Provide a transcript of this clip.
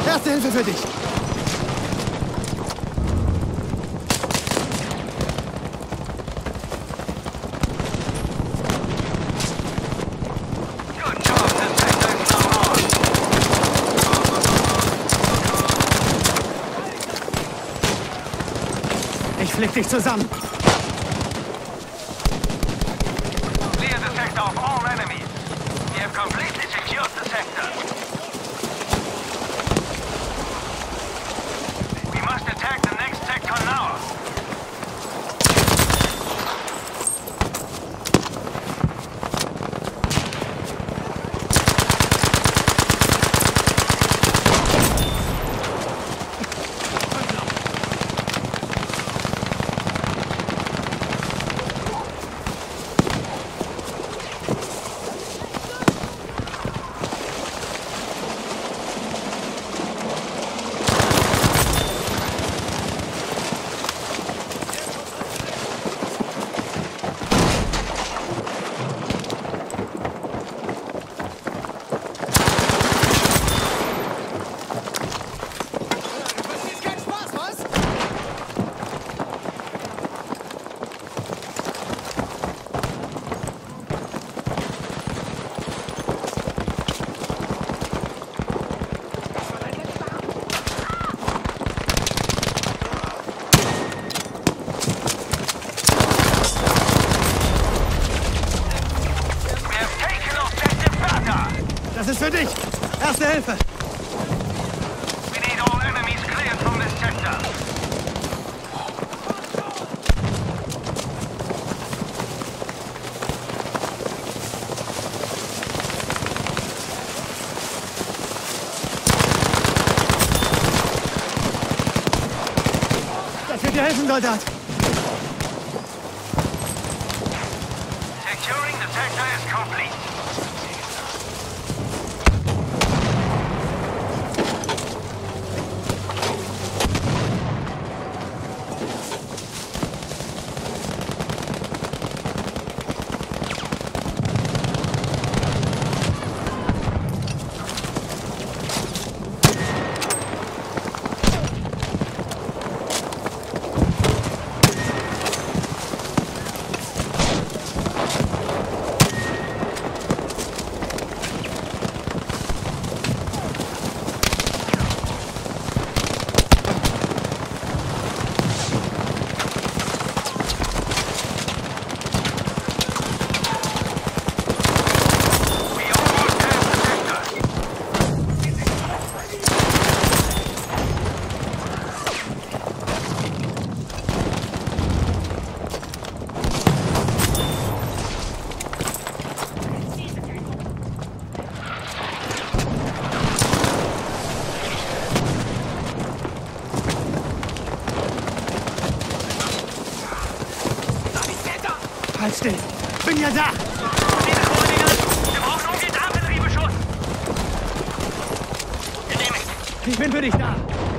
Erste Hilfe für dich. Ich flick dich zusammen. Clear the sector of all enemies. We have completely secured the sector. We must attack the next sector now. Das ist für dich. Erste Hilfe. We need all enemies cleared from this sector. Das wird dir helfen, Soldat. Securing the sector is complete. Halt still. Bin ja da. Wir brauchen umgehend Artilleriebeschuss. Genehmigt. Ich bin für dich da.